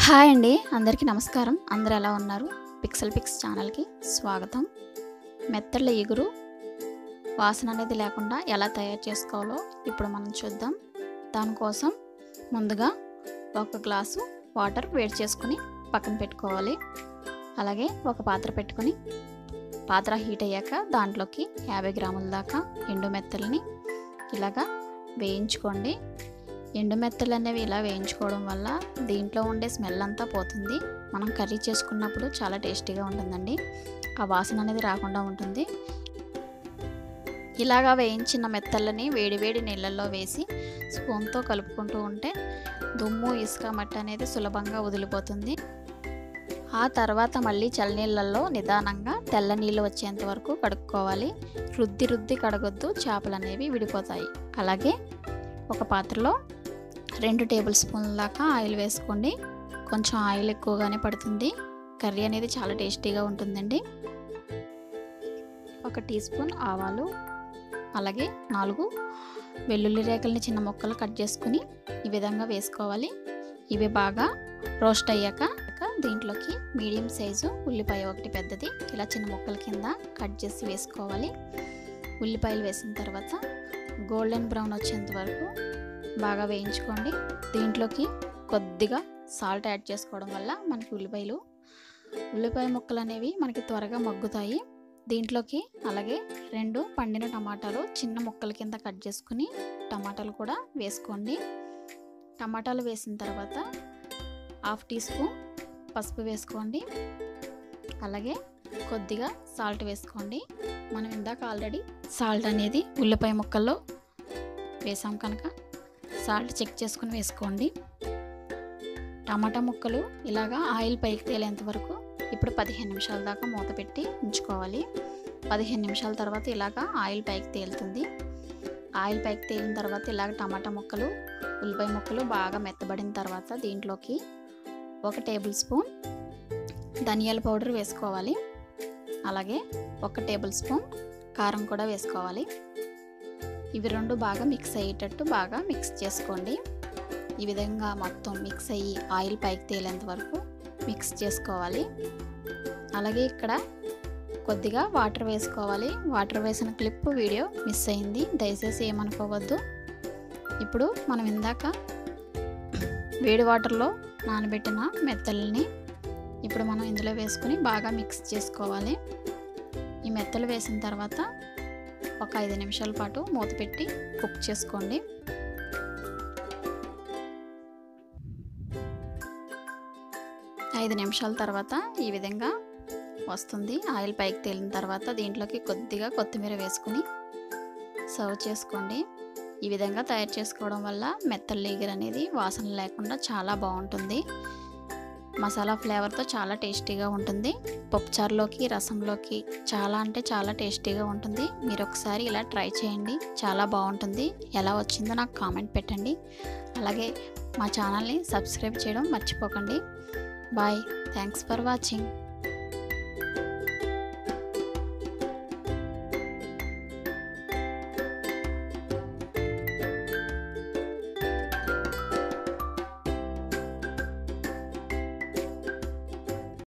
Hi అండి, అందరికీ నమస్కారం. అందరూ ఎలా ఉన్నారు? పిక్సెల్ పిక్స్ ఛానల్కి స్వాగతం. మెత్తళ్ళ ఇగురు వాసన అనేది లేకుండా ఎలా తయారు చేసుకోవాలో ఇప్పుడు మనం చూద్దాం. దానికోసం ముందుగా ఒక గ్లాసు వాటర్ వేడి చేసుకుని పక్కన పెట్టుకోవాలి. అలాగే ఒక పాత్ర పెట్టుకొని పాత్ర హీట్ అయ్యాక దాంట్లోకి 50 గ్రాముల దాకా ఎండు మెత్తల్ని ఇలాగా వేయించుకోండి. ఎండు మెత్తలు అనేవి ఇలా వేయించుకోవడం వల్ల దీంట్లో ఉండే స్మెల్ అంతా పోతుంది. మనం కర్రీ చేసుకున్నప్పుడు చాలా టేస్టీగా ఉంటుందండి. ఆ వాసన అనేది రాకుండా ఉంటుంది. ఇలాగా వేయించిన మెత్తలని వేడివేడి నీళ్ళల్లో వేసి స్పూన్తో కలుపుకుంటూ ఉంటే దుమ్ము, ఇసుక, మట్టి అనేది సులభంగా వదిలిపోతుంది. ఆ తర్వాత మళ్ళీ చల్లనీళ్ళల్లో నిదానంగా తెల్ల నీళ్ళు వచ్చేంత వరకు కడుక్కోవాలి. రుద్ది కడగొద్దు, చేపలు అనేవి విడిపోతాయి. అలాగే ఒక పాత్రలో 2 టేబుల్ స్పూన్ల దాకా ఆయిల్ వేసుకోండి. కొంచెం ఆయిల్ ఎక్కువగానే పడుతుంది. కర్రీ అనేది చాలా టేస్టీగా ఉంటుందండి. 1 టీ స్పూన్ ఆవాలు, అలాగే 4 వెల్లుల్లి రేకల్ని చిన్న ముక్కలు కట్ చేసుకుని ఈ విధంగా వేసుకోవాలి. ఇవి బాగా రోస్ట్ అయ్యాక దీంట్లోకి మీడియం సైజు ఉల్లిపాయ ఒకటి పెద్దది ఇలా చిన్న ముక్కల కింద కట్ చేసి వేసుకోవాలి. ఉల్లిపాయలు వేసిన తర్వాత గోల్డెన్ బ్రౌన్ వచ్చేంత వరకు బాగా వేయించుకోండి. దీంట్లోకి కొద్దిగా సాల్ట్ యాడ్ చేసుకోవడం వల్ల మనకి ఉల్లిపాయ ముక్కలు అనేవి మనకి త్వరగా మగ్గుతాయి. దీంట్లోకి అలాగే 2 పండిన టమాటాలు చిన్న ముక్కల కింద కట్ చేసుకుని టమాటాలు కూడా వేసుకోండి. టమాటాలు వేసిన తర్వాత 1/2 టీ స్పూన్ పసుపు వేసుకోండి. అలాగే కొద్దిగా సాల్ట్ వేసుకోండి. మనం ఇందాక ఆల్రెడీ సాల్ట్ అనేది ఉల్లిపాయ ముక్కల్లో వేసాం కనుక సాల్ట్ చెక్ చేసుకుని వేసుకోండి. టమాటా ముక్కలు ఇలాగా ఆయిల్ పైకి తేలేంత వరకు ఇప్పుడు 15 నిమిషాల దాకా మూత పెట్టి ఉంచుకోవాలి. 15 నిమిషాల తర్వాత ఇలాగా ఆయిల్ పైకి తేలుతుంది. ఆయిల్ పైకి తేలిన తర్వాత ఇలాగ టమాటా ముక్కలు, ఉల్లిపాయ ముక్కలు బాగా మెత్తబడిన తర్వాత దీంట్లోకి 1 టేబుల్ స్పూన్ ధనియాల పౌడర్ వేసుకోవాలి. అలాగే 1 టేబుల్ స్పూన్ కారం కూడా వేసుకోవాలి. ఇవి 2 బాగా మిక్స్ అయ్యేటట్టు బాగా మిక్స్ చేసుకోండి. ఈ విధంగా మొత్తం మిక్స్ అయ్యి ఆయిల్ పైకి తేలేంత వరకు మిక్స్ చేసుకోవాలి. అలాగే ఇక్కడ కొద్దిగా వాటర్ వేసుకోవాలి. వాటర్ వేసిన క్లిప్ వీడియో మిస్ అయింది, దయచేసి ఏమనుకోవద్దు. ఇప్పుడు మనం ఇందాక వేడి వాటర్లో నానబెట్టిన మెత్తల్ని ఇప్పుడు మనం ఇందులో వేసుకుని బాగా మిక్స్ చేసుకోవాలి. ఈ మెత్తలు వేసిన తర్వాత ఒక 5 నిమిషాల పాటు మూత పెట్టి కుక్ చేసుకోండి. ఐదు నిమిషాల తర్వాత ఈ విధంగా వస్తుంది. ఆయిల్ పైకి తేలిన తర్వాత దీంట్లోకి కొద్దిగా కొత్తిమీర వేసుకుని సర్వ్ చేసుకోండి. ఈ విధంగా తయారు చేసుకోవడం వల్ల మెత్తల ఇగురు అనేది వాసన లేకుండా చాలా బాగుంటుంది. మసాలా ఫ్లేవర్తో చాలా టేస్టీగా ఉంటుంది. పప్పుచారులోకి, రసంలోకి చాలా అంటే చాలా టేస్టీగా ఉంటుంది. మీరు ఒకసారి ఇలా ట్రై చేయండి, చాలా బాగుంటుంది. ఎలా వచ్చిందో నాకు కామెంట్ పెట్టండి. అలాగే మా ఛానల్ని సబ్స్క్రైబ్ చేయడం మర్చిపోకండి. Bye, thanks for watching.